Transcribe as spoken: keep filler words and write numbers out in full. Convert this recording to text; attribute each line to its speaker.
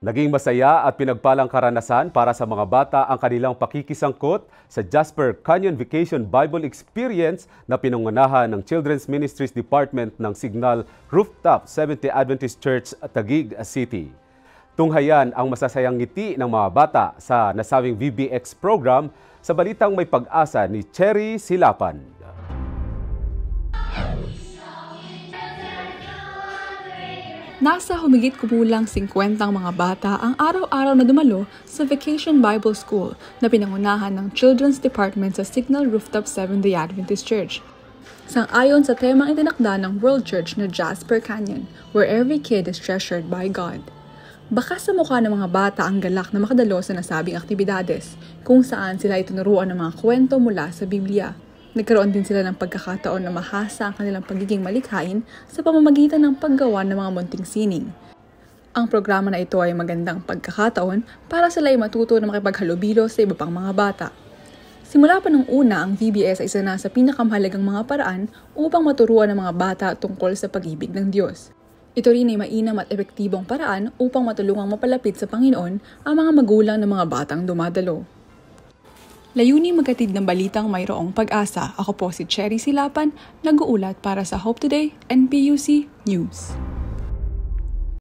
Speaker 1: Naging masaya at pinagpalang karanasan para sa mga bata ang kanilang pakikisangkot sa Jasper Canyon Vacation Bible Experience na pinangunahan ng Children's Ministries Department ng Signal Rooftop Seventh-day Adventist Church, Taguig City. Tunghayan ang masasayang ngiti ng mga bata sa nasabing V B X program sa balitang may pag-asa ni Cherry Silapan.
Speaker 2: Nasa humigit kumulang singkwentang mga bata ang araw-araw na dumalo sa Vacation Bible School na pinangunahan ng Children's Department sa Signal Rooftop Seventh-day Adventist Church. Sang-ayon sa temang itinakda ng World Church na Jasper Canyon, where every kid is treasured by God. Baka sa mukha ng mga bata ang galak na makadalo sa nasabing aktibidades, kung saan sila itinuruan ng mga kwento mula sa Biblia. Nagkaroon din sila ng pagkakataon na mahasa ang kanilang pagiging malikhain sa pamamagitan ng paggawa ng mga munting sining. Ang programa na ito ay magandang pagkakataon para sila ay matuto na makipaghalubilo sa iba pang mga bata. Simula pa nung una, ang V B S ay isa na sa pinakamahalagang mga paraan upang maturuan ng mga bata tungkol sa pag-ibig ng Diyos. Ito rin ay mainam at epektibong paraan upang matulungang mapalapit sa Panginoon ang mga magulang ng mga batang dumadalo. Layuning maghatid ng balitang mayroong pag-asa. Ako po si Cherry Silapan, nag-uulat para sa Hope Today N P U C News.